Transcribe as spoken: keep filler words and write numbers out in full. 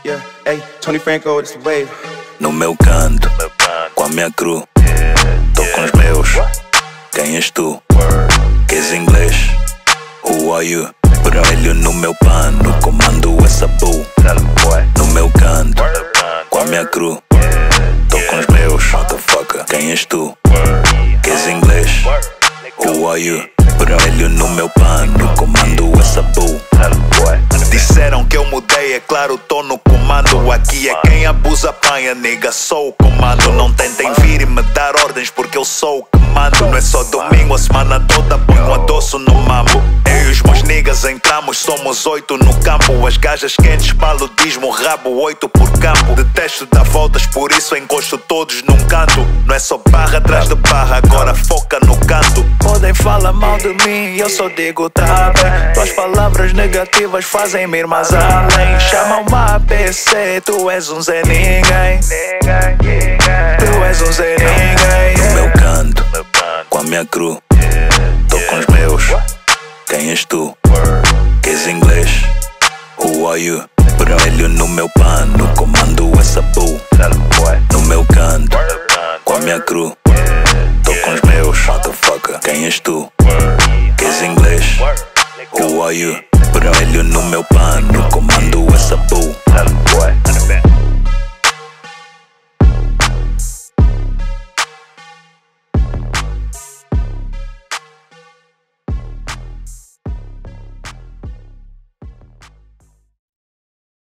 Yeah, hey, Tony Franco, it's the wave. No meu canto, com a minha crew, tô com os meus. Quem és tu? Queres inglês? Who are you? Vermelho no meu pano, comando essa bull. No meu canto, com a minha crew, tô com os meus. Motherfucker, quem és tu? Queres inglês? Who are you? Vermelho no meu pano, comando essa bull. Disseram que eu mudei, é claro, tô no comando. Aqui é quem abusa apanha, nigga, sou o comando. Não tentem vir e me dar ordens porque eu sou o que mando. Não é só domingo, a semana toda ponho um adoço no mambo. Eu e os meus niggas entramos, somos oito no campo. As gajas quentes, paludismo, rabo, oito por campo. Detesto dar voltas, por isso encosto todos num canto. Não é só barra atrás de barra, agora foca no canto. Podem falar mal de mim, eu só digo tá bem. Tuas palavras negativas fazem-me ir mais além. Chamam-me A B C, tu és um Zé Ninguém. Tu és um Zé Ninguém. No meu canto, com a minha crew, tô com os meus. Quem és tu? Queres inglês? Who are you? Vermelho no meu pano, comando essa bull. No meu canto, com a minha crew, tô com os meus. Motherfucker, quem és tu? Queres inglês? Who are you? Vermelho no meu pano, comando essa bull.